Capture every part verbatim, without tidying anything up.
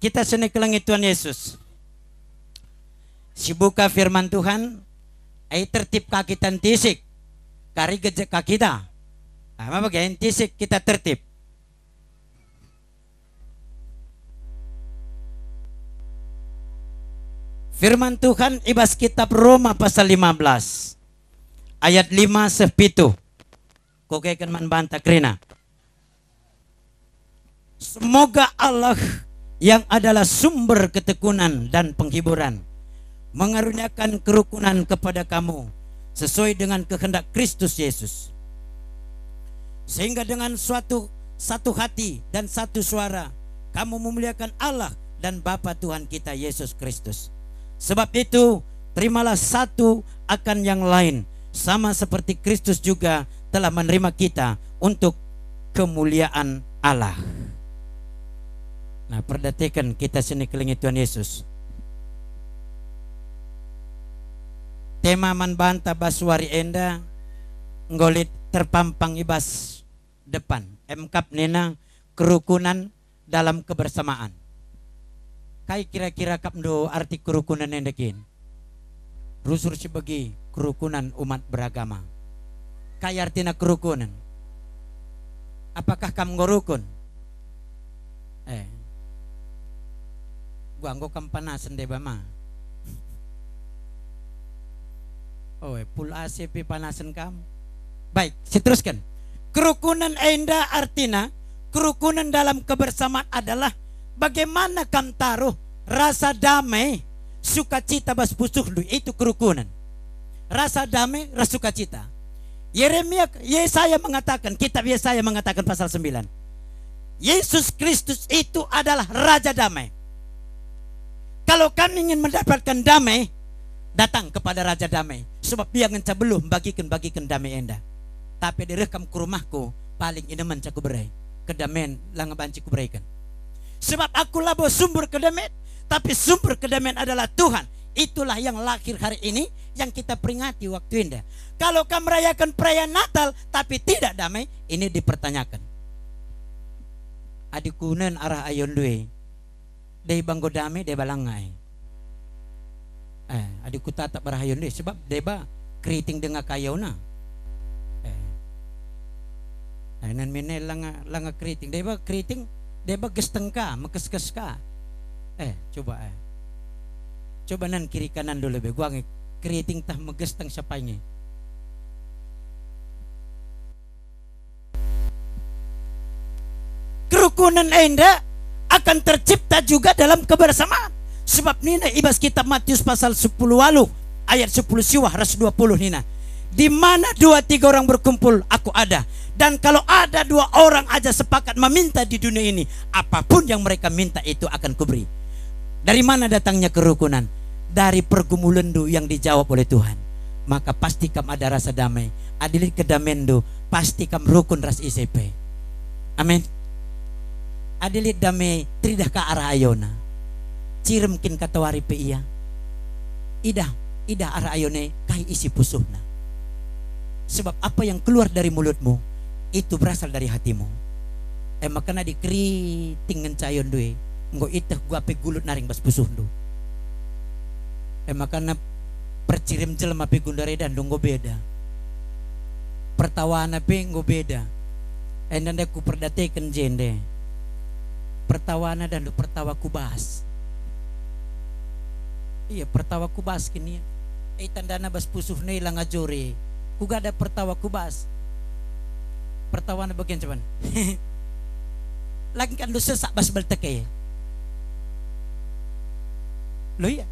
kita seni kelengi Tuhan Yesus. Si buka firman Tuhan, ay tertib kaki tan tisik, kari gejek kaki kita. Ama bagian tisik kita tertib. Firman Tuhan ibas kitab Roma pasal lima belas ayat lima sepitu. Kokaikan man banta krina. Semoga Allah yang adalah sumber ketekunan dan penghiburan mengaruniakan kerukunan kepada kamu sesuai dengan kehendak Kristus Yesus, sehingga dengan suatu satu hati dan satu suara kamu memuliakan Allah dan Bapa Tuhan kita Yesus Kristus. Sebab itu terimalah satu akan yang lain, sama seperti Kristus juga telah menerima kita untuk kemuliaan Allah. Nah, perhatikan kita sini kelingi Tuhan Yesus. Tema man banta baswari enda ngolit terpampang ibas depan. Emkap nena kerukunan dalam kebersamaan. Kai kira-kira kapndo arti kerukunan endakin. Rusur sebagai kerukunan umat beragama. Kai artinya kerukunan. Apakah kamu ngorukun? Eh, gua anggo kampanasan deh bama. Oh, pul A C P panasan kamu. Baik, saya teruskan. Kerukunan enda artinya kerukunan dalam kebersamaan adalah bagaimana kamu taruh rasa damai, sukacita bas pusuh lu, itu kerukunan. Rasa damai, rasa sukacita. Yeremia, Yesaya mengatakan, kitab Yesaya mengatakan pasal sembilan. Yesus Kristus itu adalah Raja Damai. Kalau kami ingin mendapatkan damai, datang kepada Raja Damai. Sebab dia ngenca belum bagikan-bagikan damai enda. Tapi direkam ke rumahku, paling ineman caku berai. Kedamaian langa banci ku beraikan. Sebab aku labo sumber kedamaian, tapi sumber kedamaian adalah Tuhan. Itulah yang lahir hari ini, yang kita peringati waktu indah. Kalau kamu merayakan perayaan Natal tapi tidak damai, ini dipertanyakan. Adikunen arah ayon due, dei banggo damai dei balangai. Eh, adikku tatap barahayon deh, sebab deba keriting dengan kayona. Eh, nan mene langa langa keriting, deba keriting. Deba gestengka, mekes-keska. Eh, coba eh. Coba nan kiri kanan dulu be. Gua keriting tah megesteng siapanya. Kerukunan enda akan tercipta juga dalam kebersamaan. Sebab nina ibas kitab Matius pasal sepuluh walu ayat sepuluh siwah ras dua puluh nina. Di mana dua tiga orang berkumpul, aku ada. Dan kalau ada dua orang aja sepakat meminta di dunia ini, apapun yang mereka minta itu akan kuberi. Dari mana datangnya kerukunan? Dari pergumulan du yang dijawab oleh Tuhan. Maka pasti kamu ada rasa damai. Adilit kedamaian du, pasti kamu rukun ras I C P. Amin. Adilit damai tridah ka arah ayona. Ciremkin katawari pe iya. Idah, idah arah ayone kai isi pusuhna. Sebab apa yang keluar dari mulutmu itu berasal dari hatimu. Eh makanya dikeriting ngencayon duwe. Engko iteh gua pe gulut naring bas pusuh du. Eh makanya percirim jelema pe gundare dan nggo beda. Pertawana pe nggo beda. Eh nanda ku perdateken jende. Pertawana dan pertawa ku bahas. Iya pertawa ku bahas kini. Eh tandana bas pusuh ne ilang ajore. Kuga ada pertawa kubas. Pertawa na bagian cuman. Lagi kan lu sesak bas balteke. Lo iya.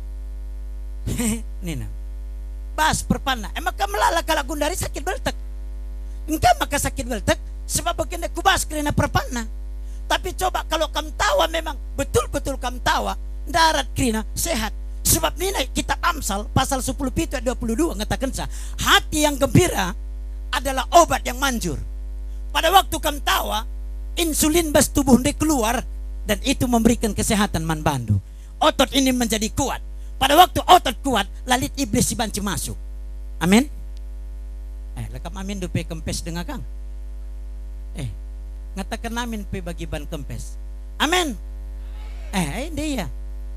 Nina. Bas perpana. Emang kamu lala kalau gundari sakit baltek. Engkau maka sakit baltek sebab bagian kubas kerana perpana. Tapi coba kalau kamu tawa memang betul-betul kamu tawa darat kerana sehat. Sebab nina kitab Amsal pasal sepuluh pitu dua puluh dua ngatakan sah, hati yang gembira adalah obat yang manjur. Pada waktu kamu tawa, insulin bas tubuh dia keluar dan itu memberikan kesehatan man bandu. Otot ini menjadi kuat. Pada waktu otot kuat, lalit iblis si banci masuk. Amin. Eh, lekam amin do pe kempes dengan kang. Eh, ngatakan amin pe bagi ban kempes. Amin. Eh, hindi ya.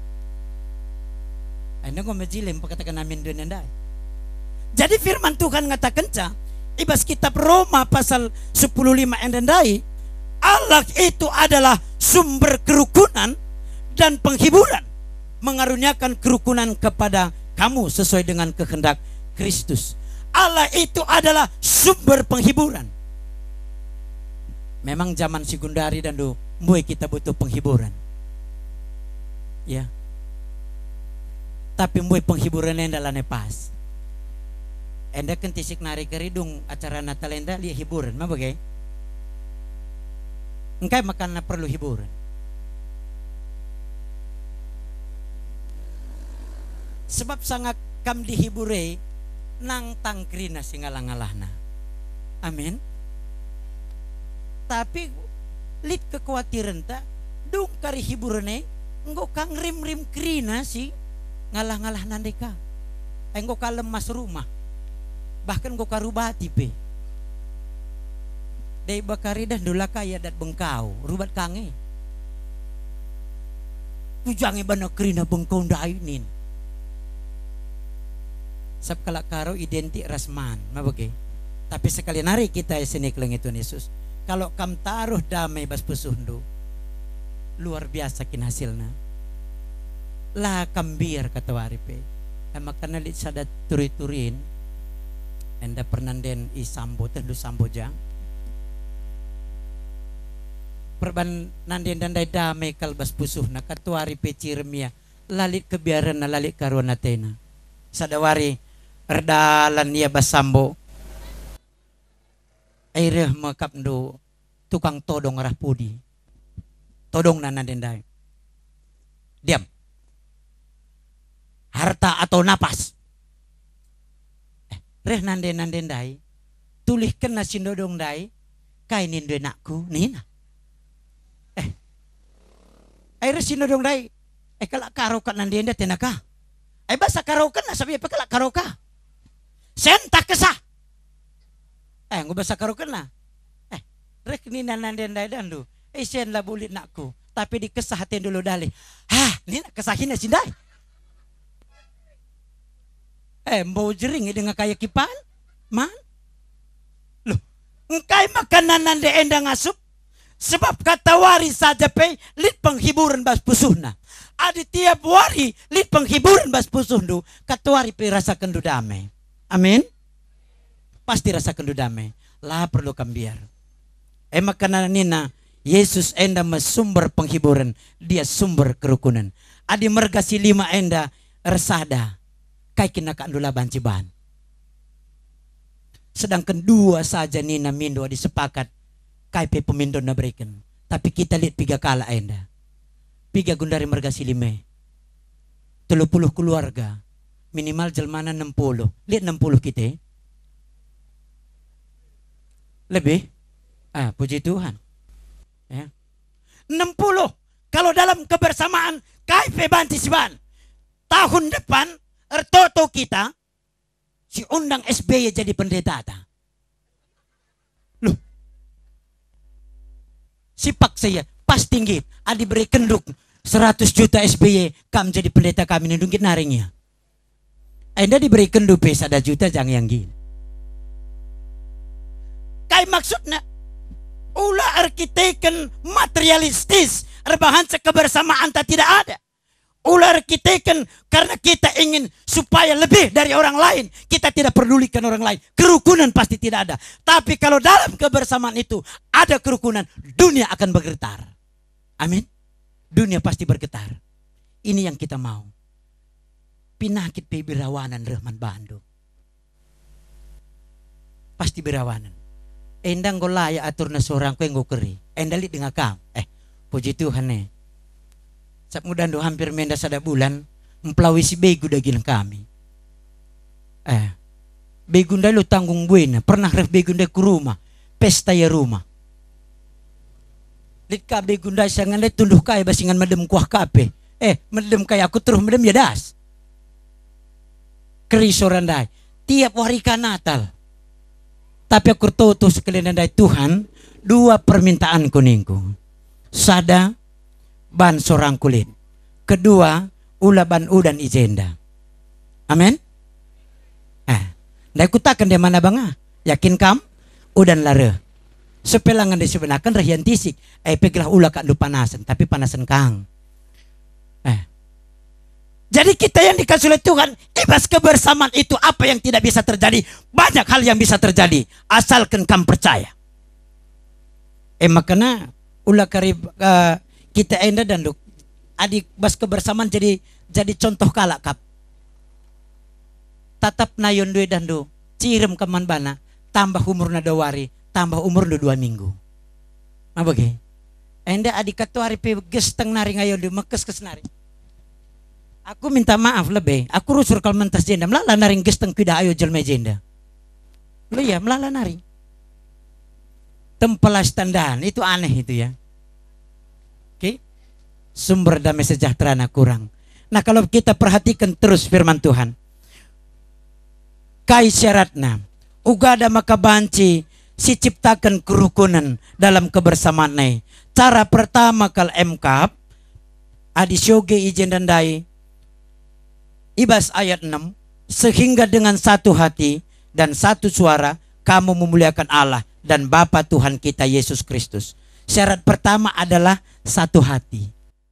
Ano ko majilim pagkatakan namin doon nanday. Jadi firman Tuhan ngatakan ca, ibas kitab Roma pasal sepuluh lima endandai, Allah itu adalah sumber kerukunan dan penghiburan, mengaruniakan kerukunan kepada kamu sesuai dengan kehendak Kristus. Allah itu adalah sumber penghiburan. Memang zaman sekundari dan do, boy kita butuh penghiburan. Ya. Tapi boy penghiburannya adalah nepas. Enda kan tisik nari keridung acara Natal enda lihat hiburan, mah bagai? Engkai makan perlu hiburan. Sebab sangat kam dihibure nang tangkrina singalang-alahna. Amin. Tapi lit kekhawatiran ta dung kari hiburane engko kang rim-rim krina si ngalah-ngalah nandeka. Engko ka lemas rumah. Bahkan engko karubati pe. Dai bakari dan dola kaya dat bengkau, rubat kange. Tujange bana krina bengkau ndainin. Sab kalak karo identik rasman, mabage. Tapi sekali nari kita sini keleng itu Yesus. Kalau kam taruh damai bas pusuhndo, luar biasa kin hasilna. Lah kam biar kata waripe. Makana lit sadat turi-turin. Enda pernanden isambo tendu sambo jang. Perban nanden dandai damai kalbas pusuhna katuari pecirmia lalit kebiaran na lalit karuana tena. Sadawari erdalan ia basambo. Aireh makapndo tukang todong arah pudi. Todong na nanden dai. Diam. Harta atau napas. Eh, reh nanden nanden dai. Tulihkan na sindodong dai. Kainin doi nakku nina. Eh. Aireh sindodong dai. Eh kalak karokat nanden dai tenaka. Eh basa karokan na sabi pa kalak karoka. Senta kesah. Eh ngu basa karokan na. Eh rek nina nanden dai dandu. Eh sen lah bulit nakku. Tapi dikesah hatin dulu dali. Hah nina kesahin na sindai. Eh, mau jering dengan kaya kipan, man? Loh, engkai makanan nande enda ngasup, sebab kata wari saja pe lit penghiburan bas pusuhna. Adi tiap wari lit penghiburan bas pusuhnu, kata wari pe rasakan du damai. Amin. Pasti rasakan du damai. Lah perlu kambiar. Eh makanan nina, Yesus enda sumber penghiburan, dia sumber kerukunan. Adi mergasi lima enda resada. Kai kina kandula banciban. Sedangkan dua saja nina mindo disepakat kai pe pemindo na berikan. Tapi kita lihat tiga kala enda. Tiga gundari mergasi lime. Telu puluh keluarga. Minimal jelmana enam puluh. Lihat enam puluh kita. Lebih? Ah, puji Tuhan. Ya. enam puluh. Kalau dalam kebersamaan kai pe banciban. Tahun depan ertoto kita si undang S B Y jadi pendeta ta. Loh. Sipak saya pas tinggi adi beri kenduk seratus juta S B Y kam jadi pendeta kami nundungin naringnya. Anda diberi kenduk pesa ada juta jangan yang gini. Kai maksudnya ulah arkiteken materialistis rebahan kebersamaan tak tidak ada. Ular kita kan karena kita ingin supaya lebih dari orang lain. Kita tidak pedulikan orang lain. Kerukunan pasti tidak ada. Tapi kalau dalam kebersamaan itu ada kerukunan, dunia akan bergetar. Amin. Dunia pasti bergetar. Ini yang kita mau. Pinakit pe birawanan Rahman Bandung. Pasti birawanan. Endang golaya atur na seorang ko yang keri. Endalit dengan kam. Eh, puji Tuhan nih. Sap mudah do hampir menda sada bulan mempelawi si begu daging kami. Eh, begunda lu tanggung buena. Pernah ref begunda ke rumah, pesta ya rumah. Lika begunda sangan le tunduh kaya basingan medem kuah kape. Eh, medem kaya aku terus medem ya das. Kerisoran dai. Tiap hari kan Natal. Tapi aku toto sekalian dai Tuhan dua permintaan kuningku. Sada ban sorang kulit. Kedua, ula ban udan ijenda. Amin. Eh, ndak kutakan di mana banga? Yakin kam? Udan lare. Sepelangan disebenarkan rahian tisik. Eh, pegilah ula kak lu panasan, tapi panasan kang. Eh. Jadi kita yang dikasih oleh Tuhan, ibas kebersamaan itu apa yang tidak bisa terjadi? Banyak hal yang bisa terjadi, asalkan kamu percaya. Eh makanya ulah karib uh, kita enda dan lu adik bas kebersamaan jadi jadi contoh kalak kap. Tatap nayon dua dan du cirem keman bana, tambah umur na dawari, tambah umur lu dua minggu. Apa bagi? Enda adik katu hari pe gesteng nari ngayon du mekes kes nari. Aku minta maaf lebih. Aku rusur kalau mentas jenda. Melala naring gesteng kuda ayo jelme jenda. Lu ya melala naring. Tempelas tandaan. Itu aneh itu ya. Oke. Okay? Sumber damai sejahtera kurang. Nah kalau kita perhatikan terus firman Tuhan. Kai syaratna. Ugada maka banci. Si ciptakan kerukunan dalam kebersamaan. Cara pertama kal emkap. Adi syoge ijen dan dai. Ibas ayat enam, sehingga dengan satu hati dan satu suara kamu memuliakan Allah dan Bapa Tuhan kita Yesus Kristus. Syarat pertama adalah satu hati.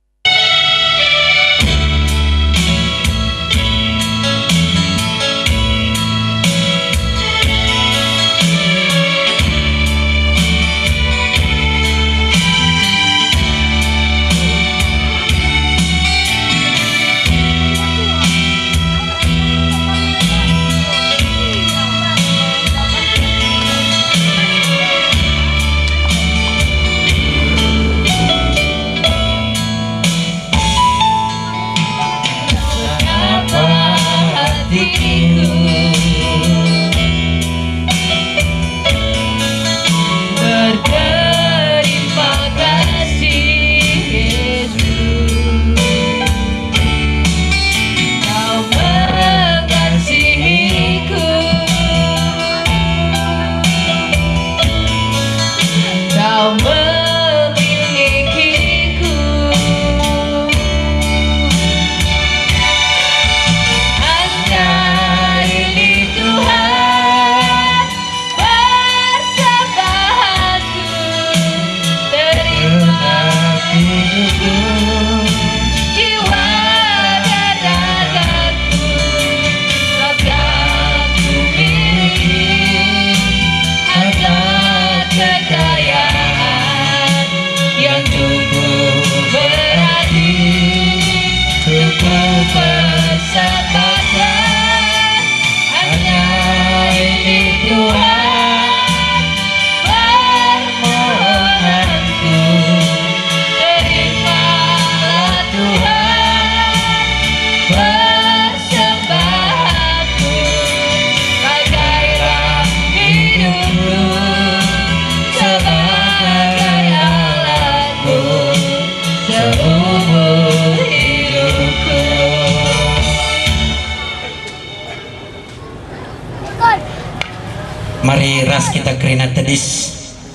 Mari ras kita kerina tedis.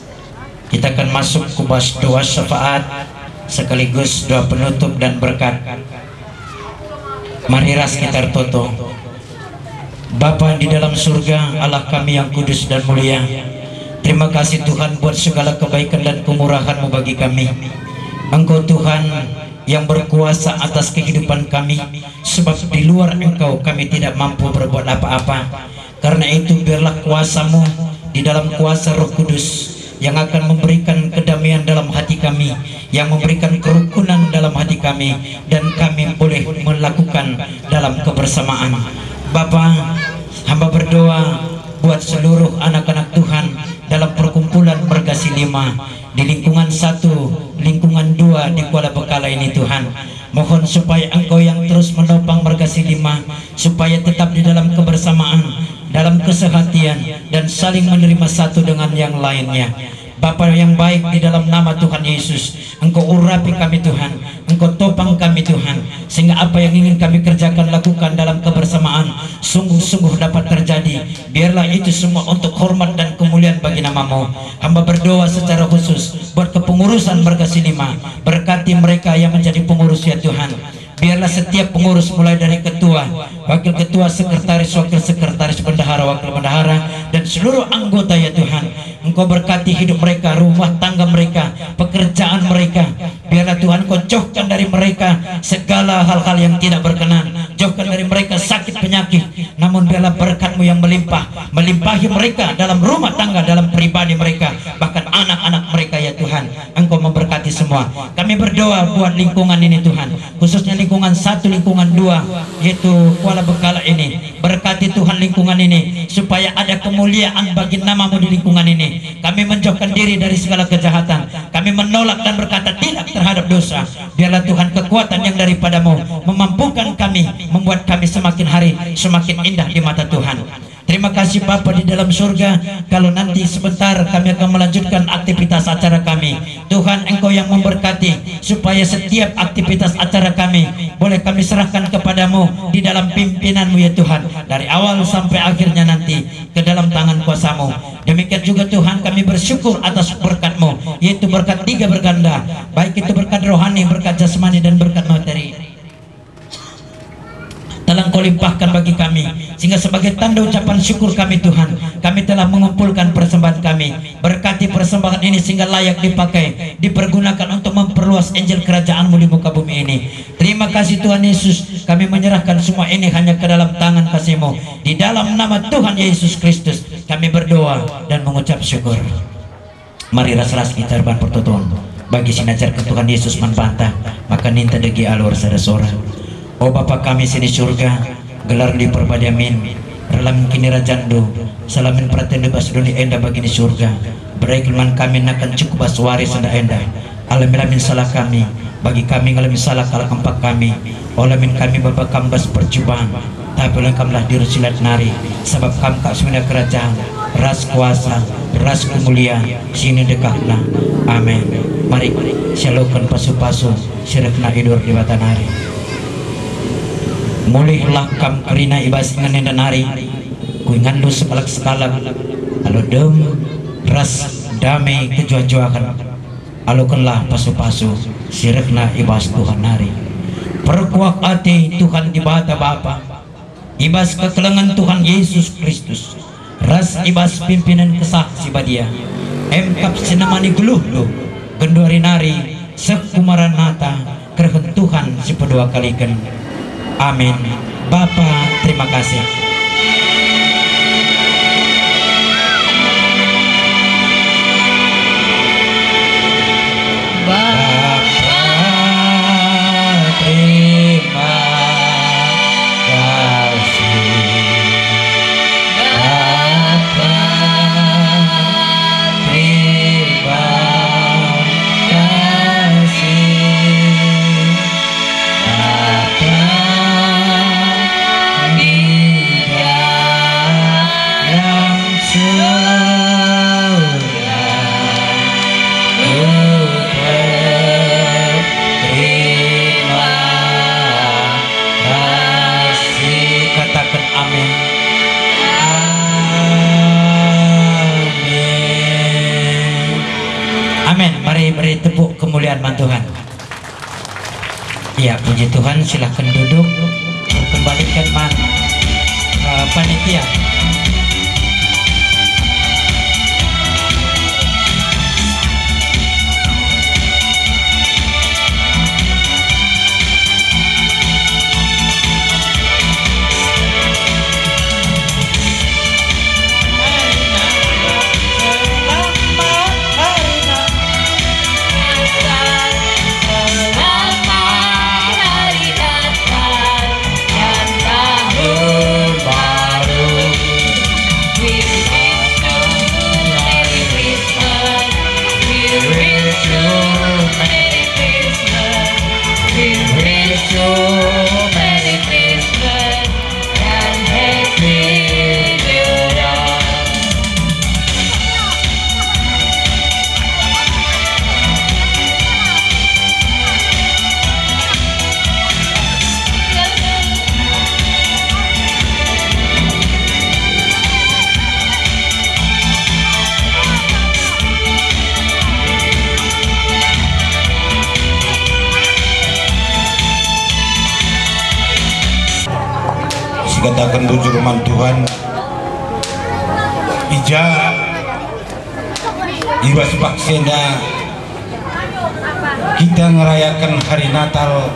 Kita akan masuk ke bas doa syafaat sekaligus doa penutup dan berkat. Mari ras kita toto. Bapa di dalam surga, Allah kami yang kudus dan mulia, terima kasih Tuhan buat segala kebaikan dan kemurahan-Mu bagi kami. Engkau Tuhan yang berkuasa atas kehidupan kami, sebab di luar Engkau kami tidak mampu berbuat apa-apa. Karena itu biarlah kuasa-Mu di dalam kuasa Roh Kudus yang akan memberikan kedamaian dalam hati kami, yang memberikan kerukunan dalam hati kami, dan kami boleh melakukan dalam kebersamaan. Bapa, hamba berdoa buat seluruh anak-anak Tuhan dalam perkumpulan Mergasi lima di lingkungan satu, lingkungan dua di Kuala Bekala ini Tuhan. Mohon supaya Engkau yang terus menopang Mergasi lima supaya tetap di dalam kebersamaan, dalam kesehatian, dan saling menerima satu dengan yang lainnya. Bapa yang baik, di dalam nama Tuhan Yesus, Engkau urapi kami Tuhan, Engkau topang kami Tuhan, sehingga apa yang ingin kami kerjakan lakukan dalam kebersamaan sungguh-sungguh dapat terjadi. Biarlah itu semua untuk hormat dan kemuliaan bagi namamu. Hamba berdoa secara khusus buat kepengurusan Marga Silima, berkati mereka yang menjadi pengurus ya Tuhan. Biarlah setiap pengurus mulai dari ketua, wakil ketua, sekretaris, wakil sekretaris, bendahara, wakil bendahara, dan seluruh anggota ya Tuhan, Engkau berkati hidup mereka, rumah tangga mereka, pekerjaan mereka. Biarlah Tuhan Kau jauhkan dari mereka segala hal-hal yang tidak berkenan, jauhkan dari mereka sakit penyakit. Namun biarlah berkat-Mu yang melimpah melimpahi mereka dalam rumah tangga, dalam pribadi mereka, bahkan anak-anak mereka ya Tuhan. Engkau memberkati semua. Kami berdoa buat lingkungan ini Tuhan, khususnya lingkungan satu, lingkungan dua, yaitu Kuala Bengkala ini. Berkati Tuhan lingkungan ini supaya ada kemuliaan bagi namamu di lingkungan ini. Kami menjauhkan diri dari segala kejahatan, kami menolak dan berkata tidak terhadap dosa. Biarlah Tuhan kekuatan yang daripadamu memampukan kami, membuat kami semakin hari semakin indah di mata Tuhan. Terima kasih Bapa di dalam surga. Kalau nanti sebentar kami akan melanjutkan aktivitas acara kami, Tuhan Engkau yang memberkati supaya setiap aktivitas acara kami boleh kami serahkan kepadamu di dalam pimpinanmu ya Tuhan, dari awal sampai akhirnya nanti ke dalam tangan kuasamu. Demikian juga Tuhan kami bersyukur atas berkat-Mu, yaitu berkat tiga berganda, baik itu berkat rohani, berkat jasmani, dan berkat materi, telah Engkau limpahkan bagi kami, sehingga sebagai tanda ucapan syukur kami Tuhan, kami telah mengumpulkan persembahan kami. Berkati persembahan ini sehingga layak dipakai, dipergunakan untuk memperluas Injil kerajaan-Mu di muka bumi ini. Terima kasih Tuhan Yesus, kami menyerahkan semua ini hanya ke dalam tangan kasih-Mu. Di dalam nama Tuhan Yesus Kristus kami berdoa dan mengucap syukur. Mari ras-ras kita ban pertutuan bagi sinajar ke Tuhan Yesus manbantah, maka ninta degi alur sadasora. Oh Bapa kami sini surga, gelar di perbadiamin, relam kini rajando, salamin praten bebas dunia enda bagi di surga. Berekilman kami nakan cukup baswari senda enda. Alamilamin salah kami, bagi kami ngalamin salah kalah empat kami. Olamin kami bapak kambas percobaan, tapi oleh kamlah dirusilat nari, sebab kam kak semina kerajaan, ras kuasa, ras kemuliaan, sini dekatlah. Amin. Mari syalokan pasu-pasu, sirekna idur di batanari. Mulihlah kam kerina ibas ngan nari, kuingan lu sekalak sekalak, alo dem ras damai kejuajuakan, alukanlah pasu-pasu, sirekna ibas Tuhan nari. Perkuak hati Tuhan di bata Bapa, ibas kekelengan Tuhan Yesus Kristus, ras ibas pimpinan kesah si badia, emkap sinemani geluh lu, genduari nari, sekumaran nata, kerhen Tuhan si pedua kalikan. Amin. Bapa, terima kasih. Bapa, terima kasih. Bapa, terima kasih. Bapa beri tepuk kemuliaan Tuhan. Ya, puji Tuhan, silahkan duduk. Kembalikan man uh, panitia. sikatakan bujur man Tuhan ija ibas paksenda kita ngerayakan hari Natal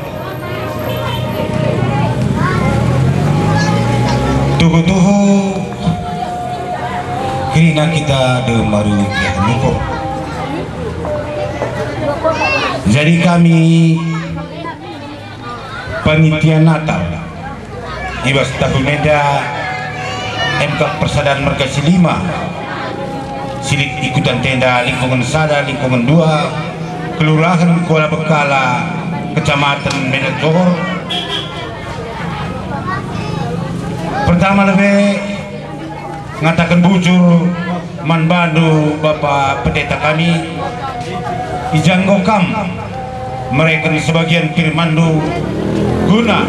tuhu-tuhu kirina kita de maru nuko. Jadi kami panitia Natal ibas Tahuneda M K Persaudaraan Marga Silima silit ikutan tenda lingkungan sada lingkungan dua Kelurahan Kuala Bekala Kecamatan Medan Johor. Pertama lebih ngatakan bujur man bandu Bapak Pendeta kami Ijang Gokam mereka di sebagian Kirimandu guna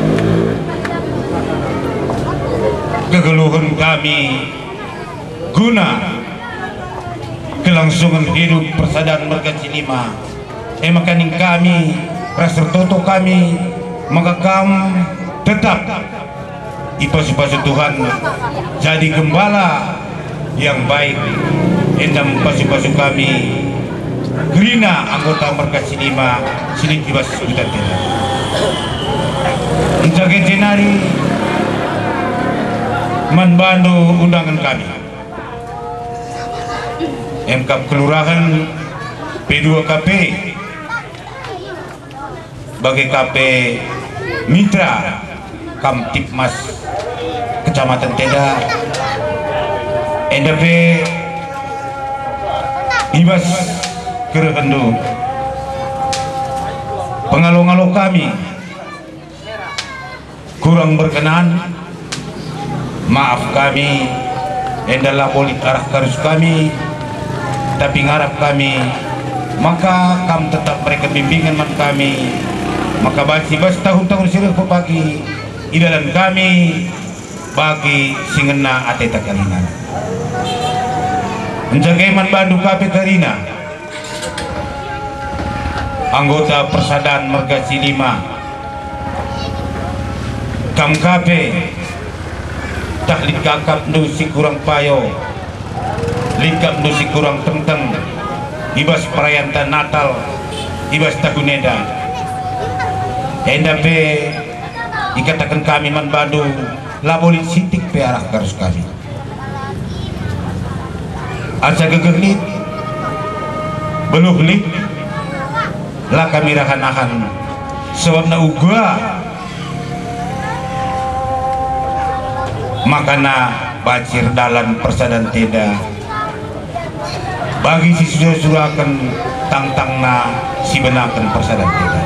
kegeluhan kami guna kelangsungan hidup Persaudaraan Marga Silima emakaning kami rasertoto kami maka kam tetap ipas-ipas Tuhan jadi gembala yang baik endam pas-ipas kami gerina anggota Marga Silima silit ibas kita tidak menjaga jenari manbandu undangan kami M K Kelurahan P dua K P sebagai K P Mitra Kamtipmas Kecamatan Teda N D P ibas Kerekendu pengalo-ngalo kami kurang berkenan maaf kami endalah polit arah karus kami tapi ngarap kami maka kam tetap mereka bimbingan man kami maka basi bas tahun-tahun sirih pagi idalan kami bagi singena ateta karina menjaga man bandu kape karina anggota Persaudaraan Marga Silima kam kape tak likakap nu si kurang payo likap nu si kurang tenteng ibas perayaan Natal ibas Tahuneda endape ikatakan kami man bandu labolit sitik pe arah karus kami aja gegerlit beluhlit lah kami rahan-ahan sebab na uga makana bacir dalan Persaudaraan Teda bagi si surah-surakan tang-tang na si benakan Persaudaraan Teda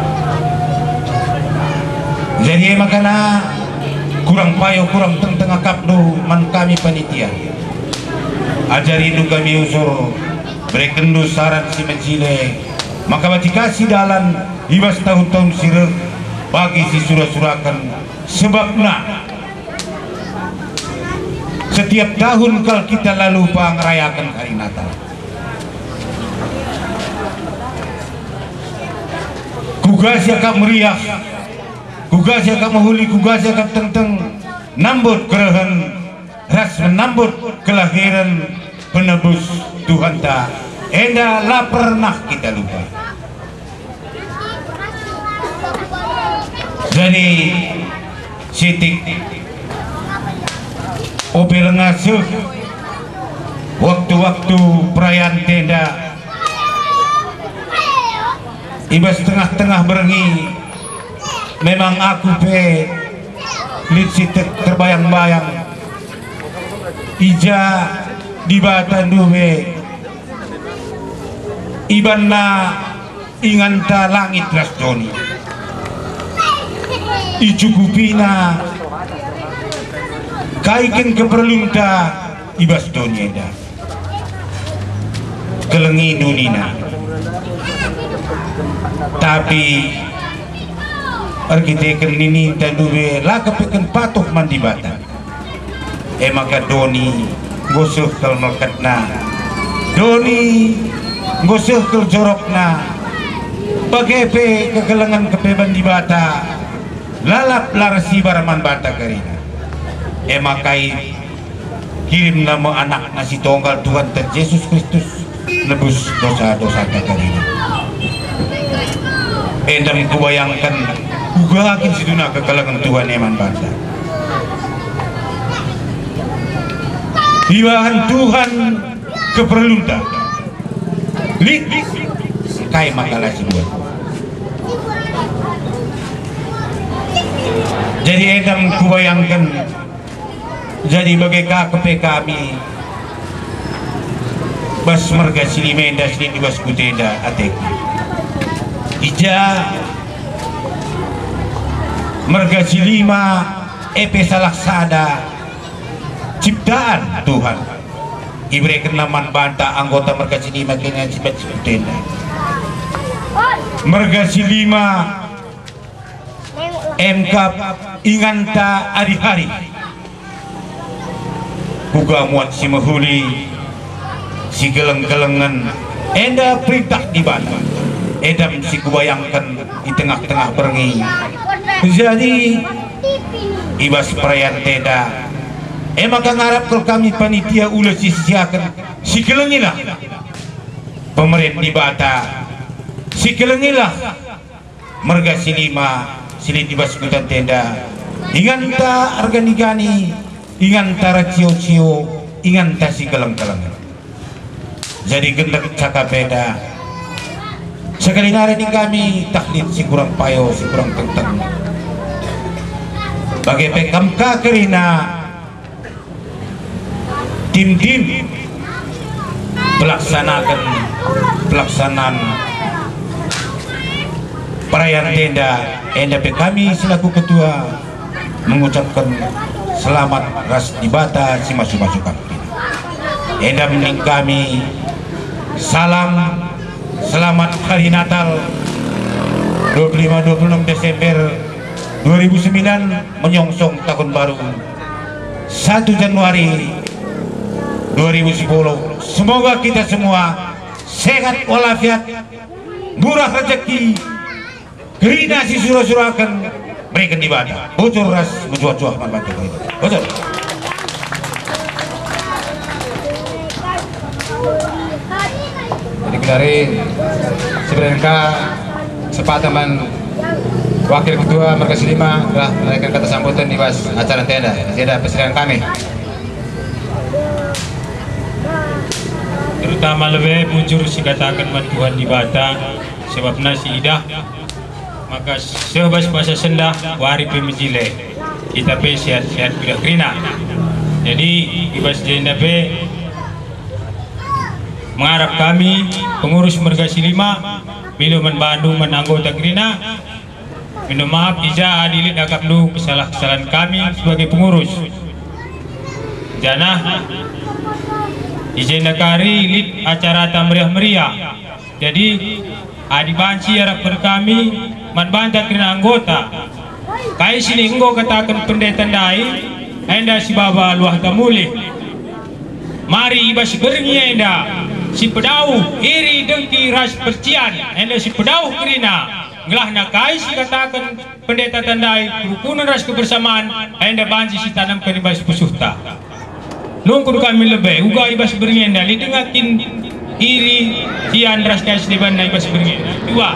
jadi makana kurang payo kurang teng-teng akapdu man kami panitia ajari du kami usur berekendu saran si mencile maka bati kasih dalan ibas tahun-tahun sireh bagi si surah-surakan sebabna setiap tahun kalau kita lalu lupa ngerayakan hari Natal kugas ya kak meriah kugas ya kak mahuli kugas ya kak tenteng nambut kerehan ras menambut kelahiran penebus Tuhan ta enda lah pernah kita lupa jadi sitik opel ngasuh waktu-waktu perayaan tenda ibas tengah-tengah berengi memang aku pe litsitek terbayang-bayang ija di batan duwe ibanna inganta langit rasdoni icukupina kaikin keperlunta ibas donieda kelengi dunina tapi arkiteken ini tanduwe lakapikan patuh mandi bata emaka doni gosuh kal melkatna doni gosuh kal jorokna bagepe kegelengan kepeban di bata lalap larasi baraman bata karina emakai kirim nama anak nasi tonggal Tuhan ter Yesus Kristus nebus dosa-dosa karina endam kubayangkan ugakin siduna kekalangan Tuhan eman bata Iwahan Tuhan keperlunta lik kai makalah sebuah jadi edam kubayangkan jadi bagai kakepe kami bas marga silimenda sini bas kutenda atek ija marga silima epe salaksada ciptaan Tuhan iberikan naman banta anggota marga silima kena cibat kutenda marga silima M K inganta hari-hari buka muat si mahuli si geleng-gelengan enda perintah di bata edam si kubayangkan di tengah-tengah perengi jadi ibas perayaan teda emang ngarap kalau kami panitia ulah sisiakan si gelengilah pemerintah di bata si gelengilah marga silima sili di baskutan tenda inganta arganigani inganta cio-cio inganta si geleng-geleng jadi gendek cakapeda sekali hari ini kami taklid si kurang payo si kurang tentang bagai pekam kakerina tim-tim pelaksanakan pelaksanaan perayaan tenda N D P kami selaku ketua mengucapkan selamat ras di bata si masuk-masuk kami enda mening kami salam selamat hari Natal dua puluh lima dua puluh enam Desember dua ribu sembilan menyongsong tahun baru satu Januari dua ribu sepuluh semoga kita semua sehat walafiat murah rezeki gerina si surah-surah akan berikan di bata bocor ras mencuat-cuat membantu bocor jadi dari sebenarnya sepataman wakil ketua marga silima telah menaikkan kata sambutan di bas acara tenda tidak persidangan kami terutama lebih bujur si katakan Tuhan di bata sebab nasi idah maka sebas bahasa sendah wari pemijile kita pe sehat-sehat kuda krina jadi ibas jenda pe mengharap kami pengurus marga silima minuman Bandung menanggota krina minum maaf ija adilit agak lu kesalahan-kesalahan kami sebagai pengurus jana izin nakari lid acara tamriah meriah jadi adi banci harapkan kami manbanta kena anggota kai sini enggo katakan pendeta dai enda si baba luah tamuli mari ibas berngi enda si pedau iri dengki ras percian enda si pedau kerina ngelah na kai si katakan pendeta tandai kerukunan ras kebersamaan enda banci si tanam ke ibas pesuhta nungkun kami lebih uga ibas berngi enda lidengakin iri tian ras kai seliban na ibas berngi dua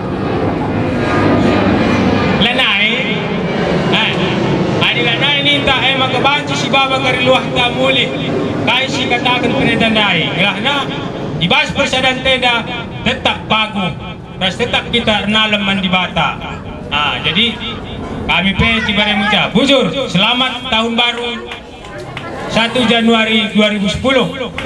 lanai eh adi lanai ni tak emang kebanci si baba kari luah tamuli kai si katakan penetandai gelahna ibas persadan tenda tetap bagu ras tetap kita nalaman di bata ah jadi kami pe cibare muja bujur selamat tahun baru satu Januari dua ribu sepuluh.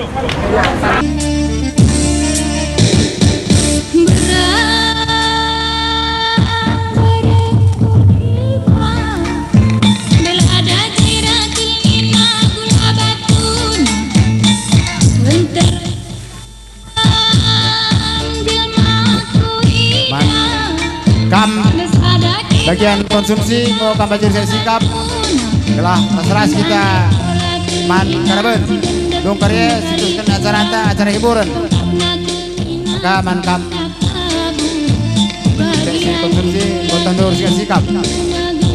Kam bagian konsumsi mau kam bajir saya sikap telah masalah kita man karaben dong karya situskan acara anta acara hiburan maka man kam sesi konsumsi mau tandur sikap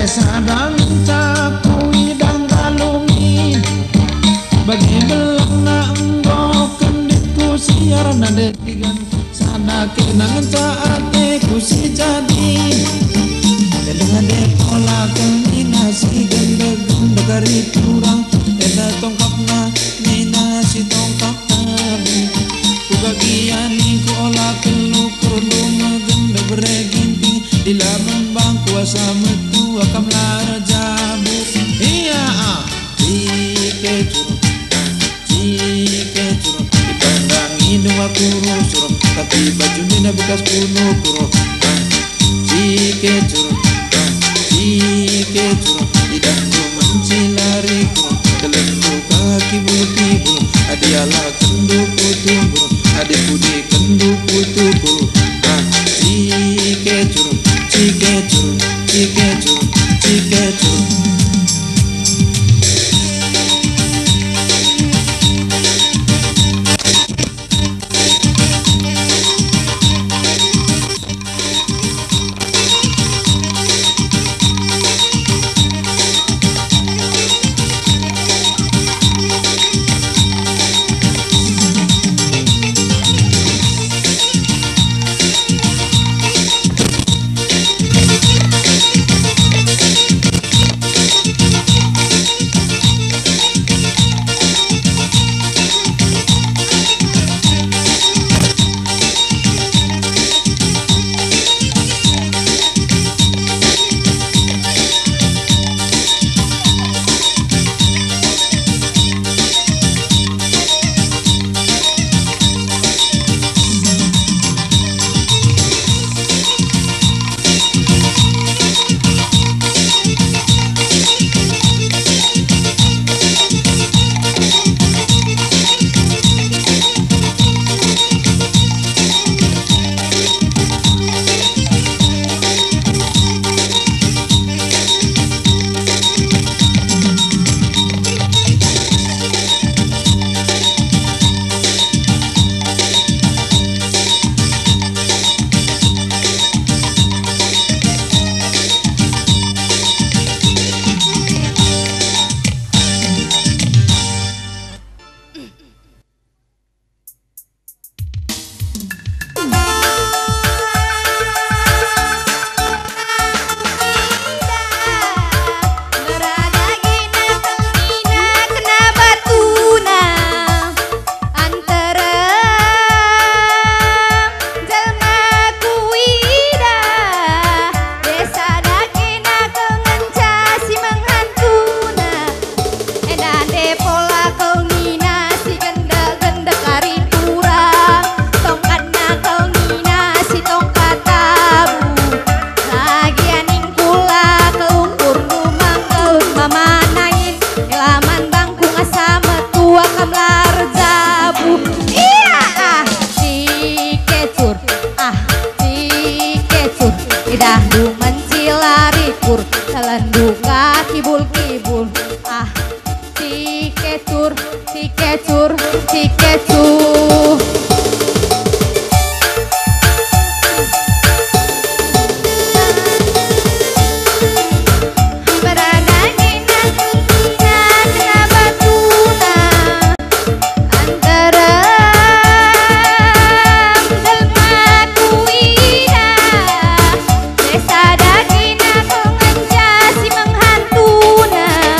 desa dan cakui dan kalungi bagi belana enggo kenditku siar nade tigan sana kenangan saate ku si jadi dengan de pola keminasi gende gende kari turang eda tongkapna minasi tongkap tabi ku bagiani ku olah kelu kurlu magende bereginting di laman bang kuasa metu akam lara jabu iya ah jike curug jike curug dipandangi dua kuru suruh tapi baju mina bekas kuno kuro jike curug jike curug tidak mencilari kuro kelendu kaki bulu kibul adiala kendu putu bulu ade pudi kendu putu bulu jike curug jike curug jike curug jike curug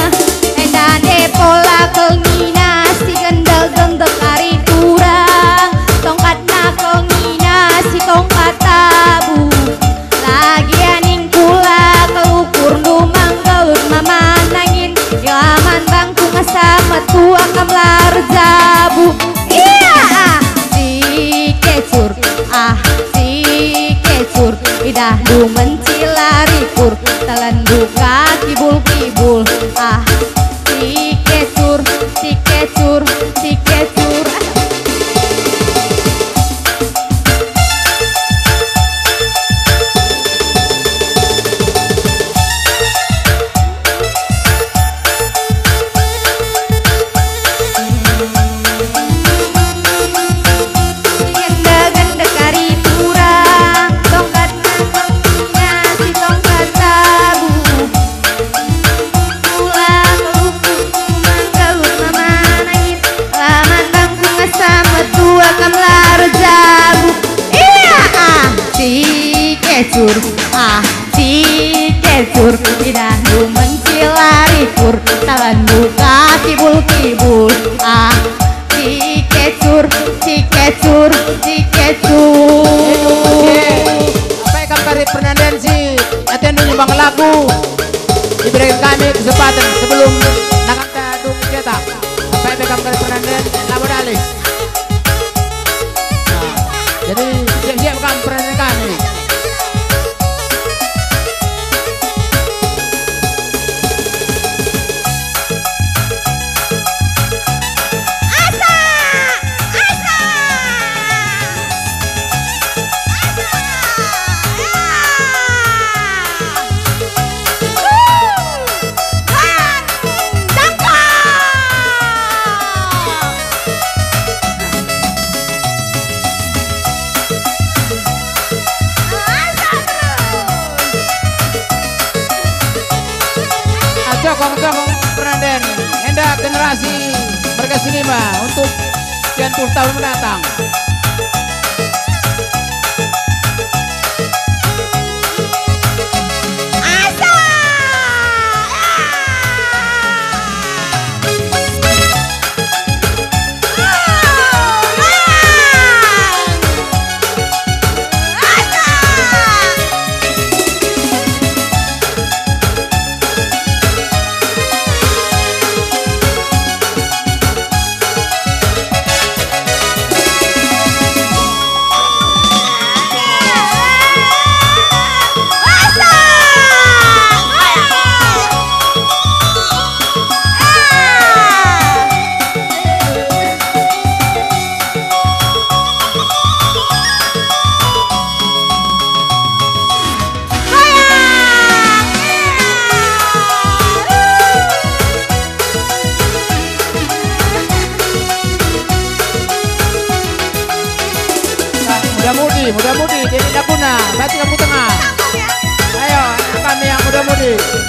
Pola kengina si gendel gendel kari kurang kecur idahu mencilarikur talandu kibul-kibul ah si kecur si kecur si kecur apa yang kami Fernandan si latihan menyumbang lagu diberikan kami kesempatan sebelum nakakta dung cetak apa yang kami Fernandan lagu dalih nah, jadi siap-siap kami Fernandan kami sokong-sokong Fernandan hendak generasi mereka sinema untuk sekian puluh tahun mendatang. Muda-mudi, muda-mudi, jadi Dapuna, berarti kamu tengah. Ayo, kami yang muda-mudi.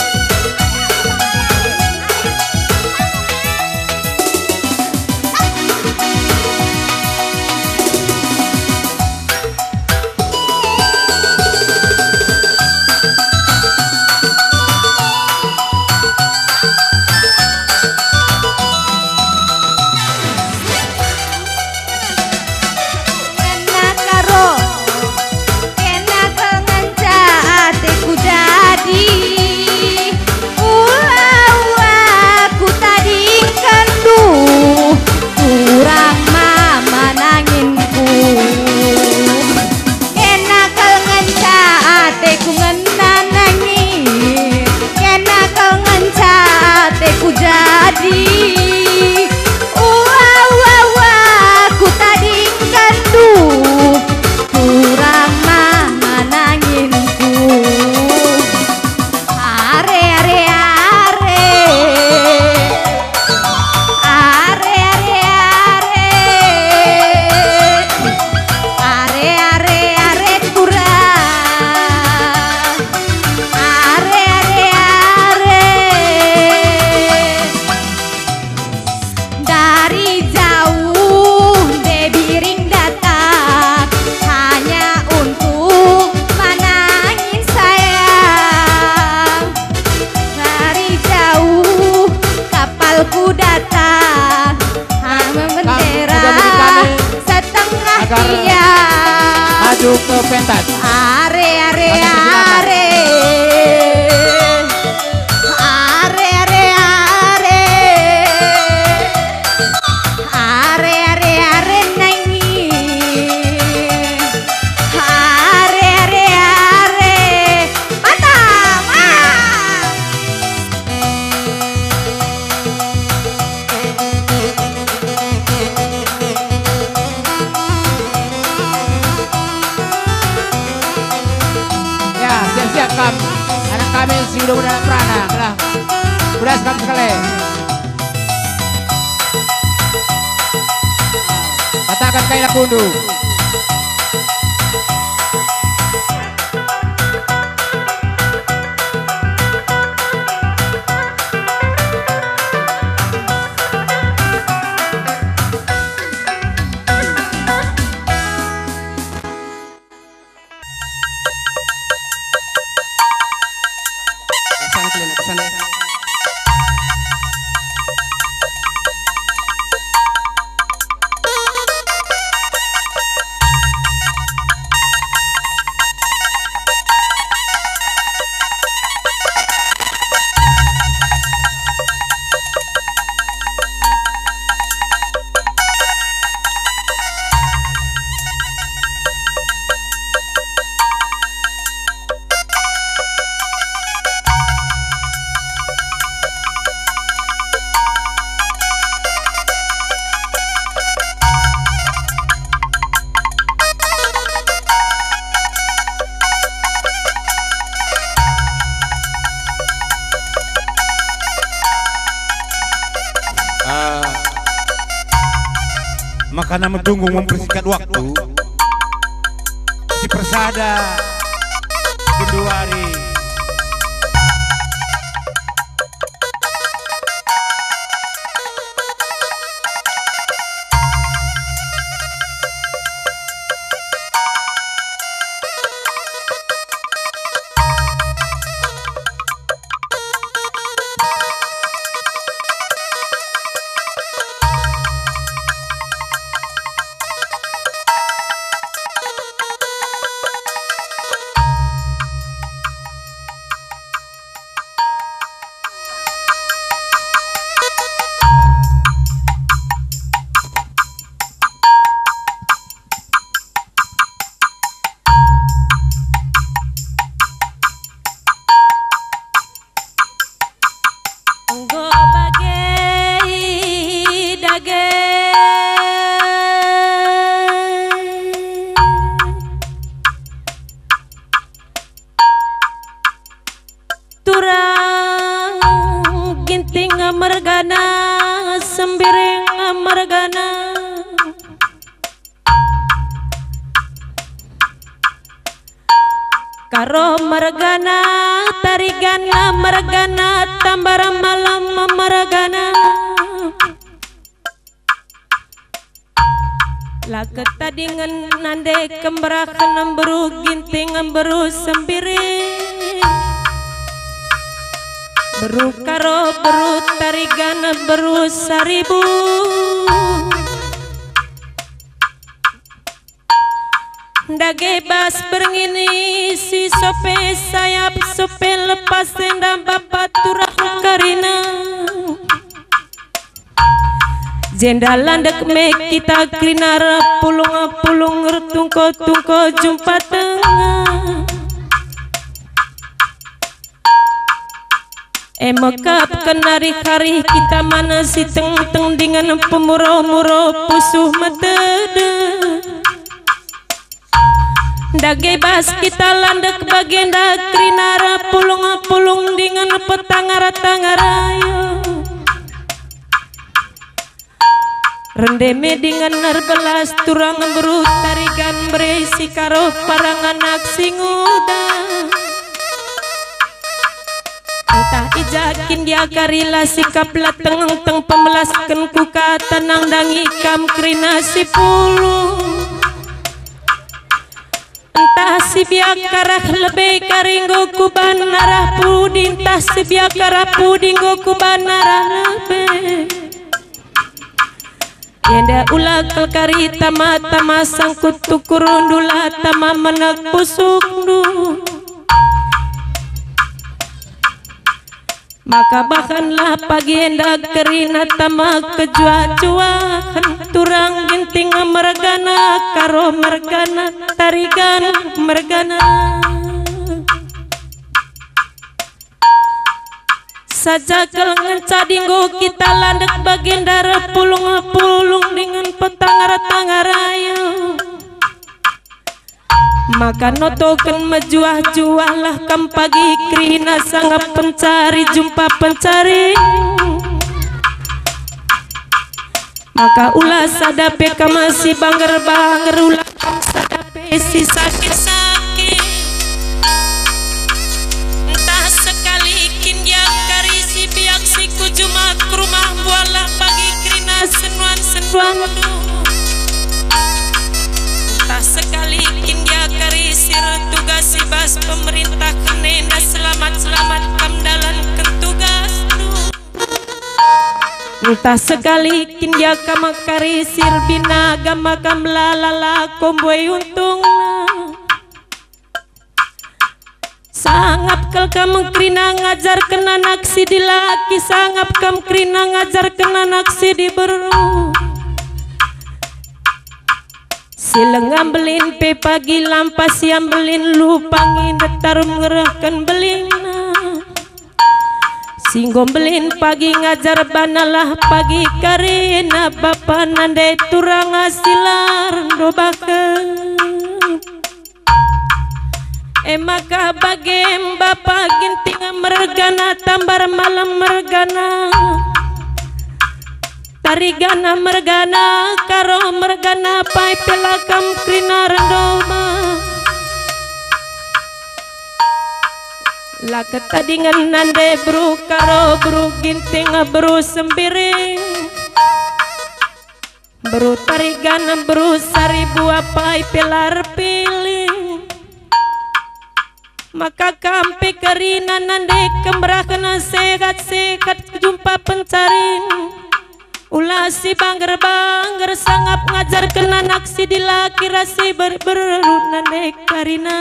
Maju ke pentas. Are are are. Are are are. Are are are nangi. Are are are. Matang. Siap kam, anak kami si udah udah perana, lah, udah sekam sekali. Katakan kailah kundu. kalian kesana. Karena menunggu mempersingkat waktu, si Persada Benduari karo margana tarigana margana tambara malam margana laket tadingan nande kemberakan beru ginting beru sembiri beru karo beru tarigana beru saribu dage bas berngini si sope sayap sope lepas tenda bapak turah karina jenda landek me kita krinara pulung pulung tungko tungko jumpa tengah emekap kenari kari kita mana si teng teng dengan pemuro muro pusuh medede dage bas kita landek bagenda krinara pulung pulung dengan petangara tangarayo rendeme dengan narbelas turang beru tarigan berisi karo parangan aksi nguda entah ijakin dia karila sikap lateng teng pemelaskan kuka tenang dangi kam krina si pulung entah si biak karah lebih karinggo kuban narah puding entah si biak karah pudinggo kuban narah lebih yenda ulah kelkari tama tama sangkut tukurundula tama menak pusuk du maka bahkanlah pagi hendak kerina tama kejua-juahan turang ginting mergana karo mergana tarigan mergana saja kelengan cadinggo kita landek bagendara pulung pulung dengan petangara tangaraya maka notoken mejuah-juah lah kam pagi krina sangat pencari jumpa pencari maka ulah sadape masih bangger bangger ulah sadape si sakit sakit entah sekali kindia kari si biak si kujuma ke rumah bualah pagi krina senuan senuan entah sekali kindia kari sir tugas si bas pemerintah kenenda selamat selamat kam dalan entah sekali kinja kamakari sirbina gama kamlalala komboy untungna sangap kal kam krina ngajar kena naksi di laki sangap kam krina ngajar kena naksi di beru silang ngambilin pe pagi lampas yang belin lupangin detarum ngerahkan belina singgom belin pagi ngajar banalah pagi karina bapa nandai turang asilar dobakan emaka bagem bapa ginting mergana tambar malam mergana tarigana mergana karo mergana pai pelakam krina rendoma laka tadingan nande bro karo bro ginting bro sembiring bro tarigana bro saribu pai pelar piling maka kampe karina nande kemerakan sekat-sekat jumpa pencarin ulah si bangger bangger sangap ngajar kena naksi di laki rasi berberu nande karina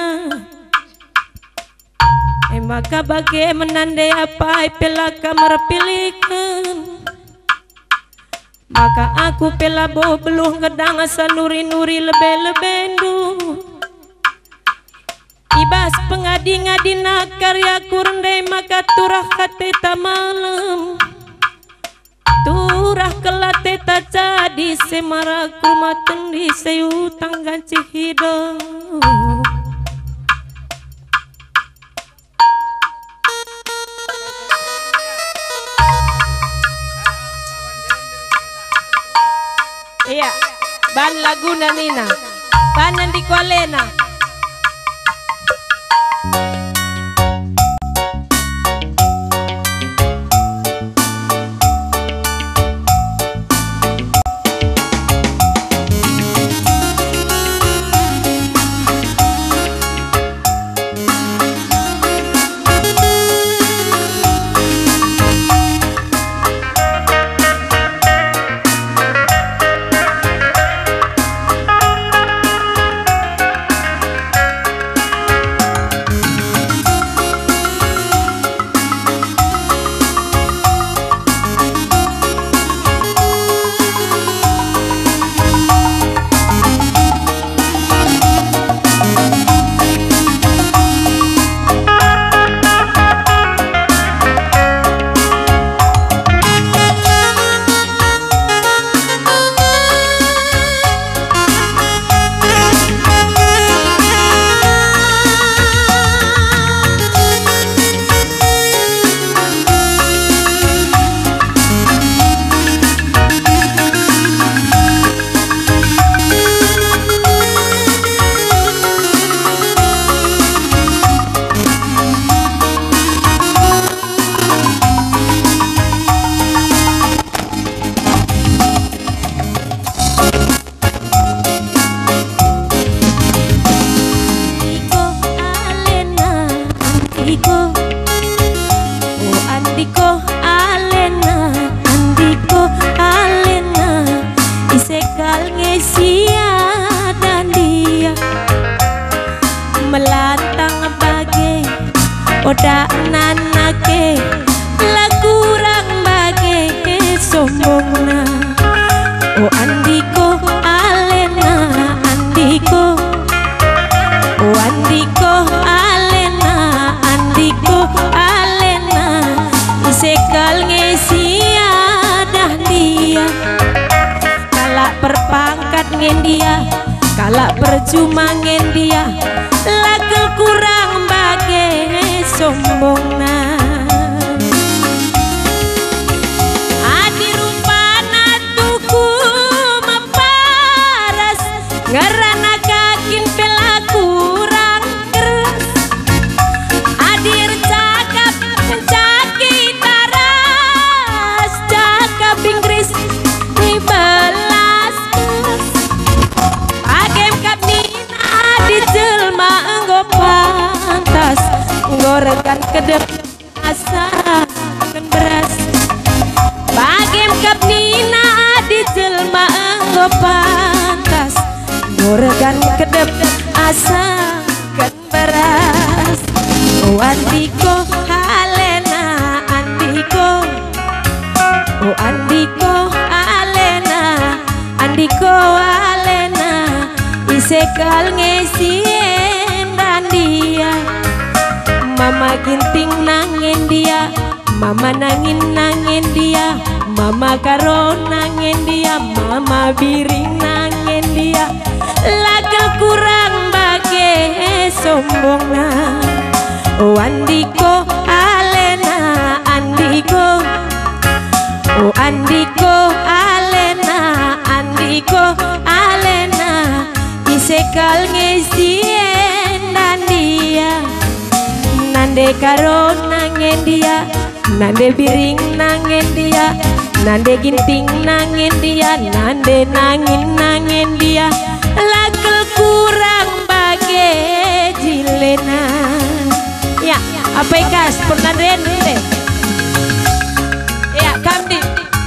eh maka bagai menandai apa pela kamar pilihkan maka aku pela bo beluh gedang asa nuri-nuri lebe-lebendu ibas pengadi-ngadina karya kurndai maka turah kateta malam turah kelateta jadi semara kurma tendi sayu tanggan cihido iya ban lagu nanina banan di kualena oda nanake lakurang bage sombongna oh andiko alena andiko oh andiko alena andiko alena isekal ngesia dah dia kalak perpangkat ngendia kalak percuma ngendia lakel kurang bage sombongna adi rupana tuku maparas ngarana kakin pela kurang keras adir cakap caki taras cakap Inggris di belas agem kapnina di jelma enggo pantas goregan kedep asa kan beras bagem kap Organ kedep asakan beras. Oh Andiko Alena Andiko, oh Andiko Alena Andiko Alena, isekal ngesien dan dia. Mama ginting nangin dia, mama nangin nangin dia, mama karo nangin dia, mama biring nangin dia. Lagal kurang bagai sombong nah. Oh Andiko Alena Andiko, oh Andiko Alena Andiko Alena, isekal ngesien dan dia. Nande karo nangin dia, nande biring nangin dia, nande ginting nangin dia, nande nangin nangin dia. Lakel kurang bagai jilena. Ya, apa ikas pernah deh? Ya, kamdi.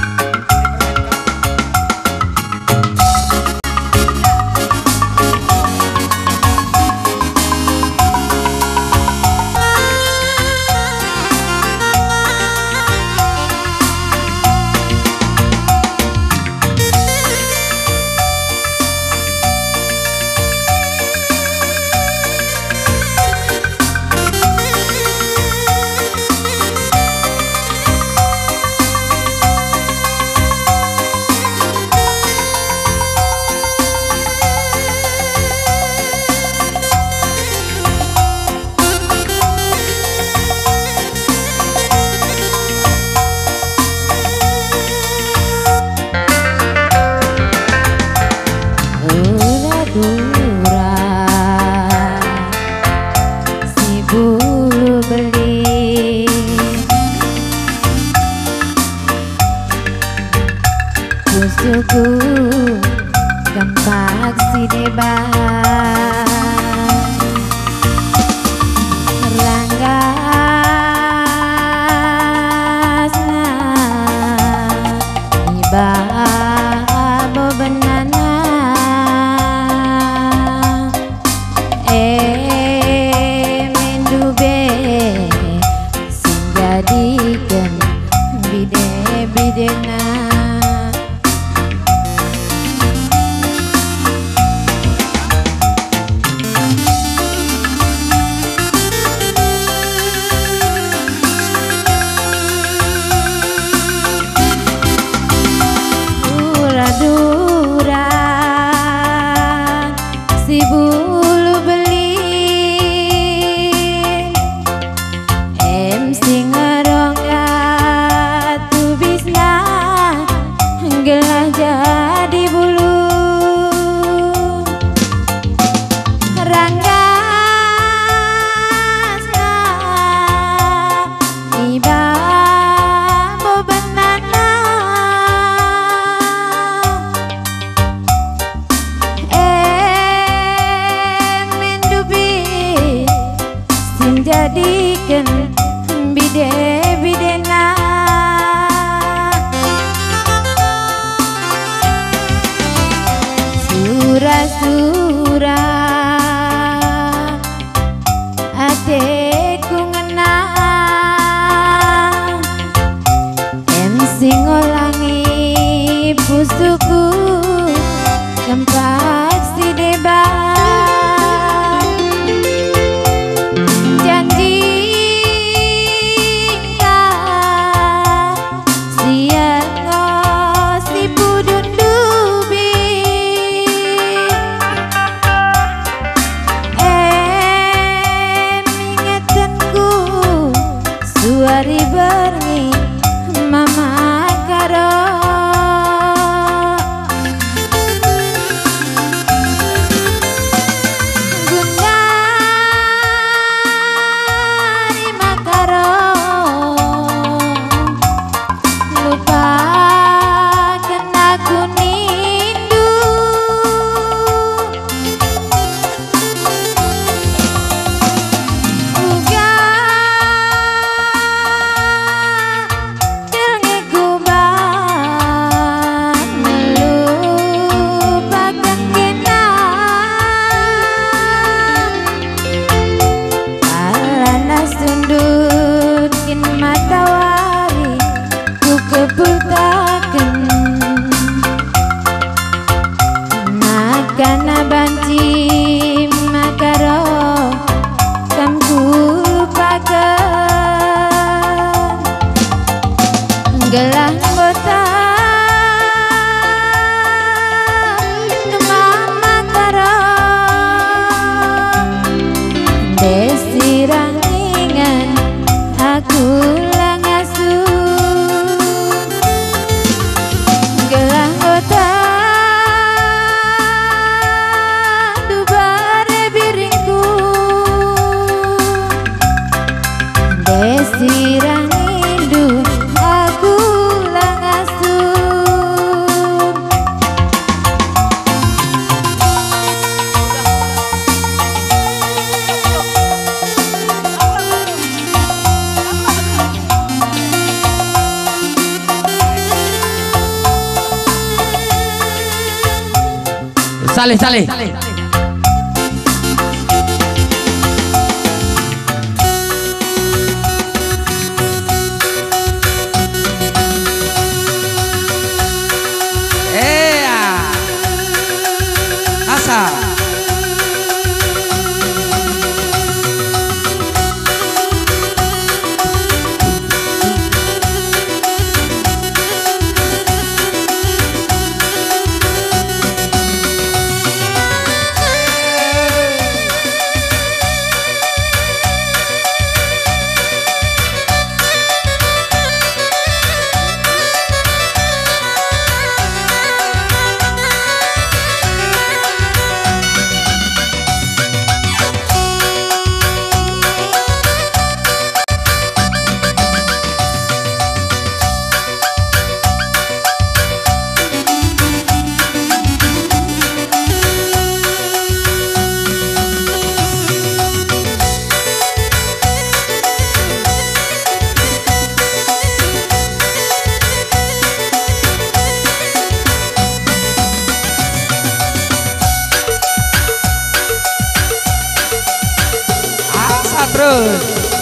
Suku gempak si debat ranggasna iba bebenana eh mendube sing jadikan bide-bidena. Si bulu beli em sing ngerongga tu bisna gelah jadi bulu ranggasna iba bebenana jadikan bide-bidena. Sura-sura ateku ngena em sing ngolangi pusuku tempat si debat. Suari berni mama karo gundari makaro lupa kena ku nindu uga gelah kota mama karo desi rangingan aku langasu gelah kota dubare biringku desi rangindu aku langasu Saleh, saleh. Eh, asa. Terus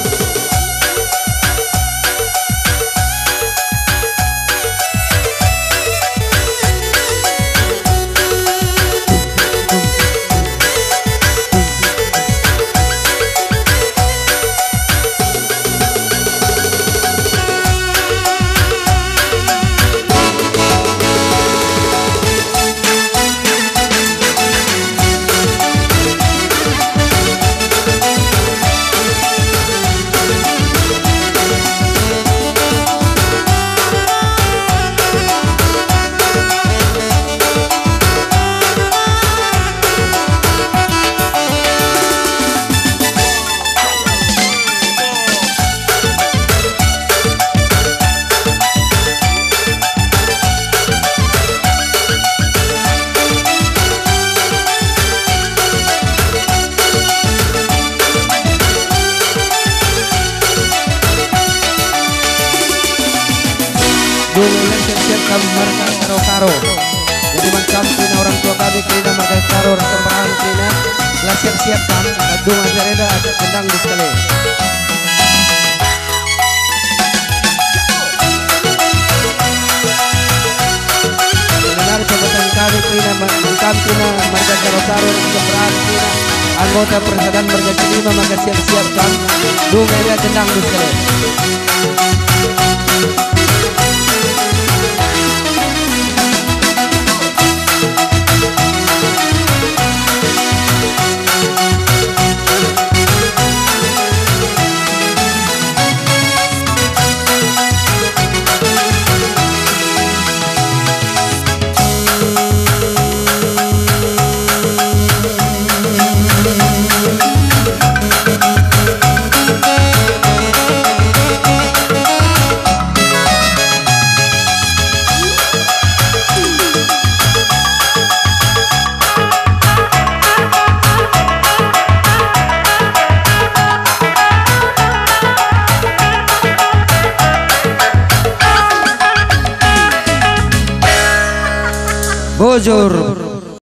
Dulu siap-siap kami marga karo-karo. Jadi macam kena orang tua kami kena marga karo rasa perahan kena. Lah siap-siap kami kadung aja reda tendang di sekali. Benar jabatan kami kena kami kena marga karo-karo rasa perahan kena. Anggota persatuan marga kelima maka siap-siap kami dung aja tendang di sekali. Bujur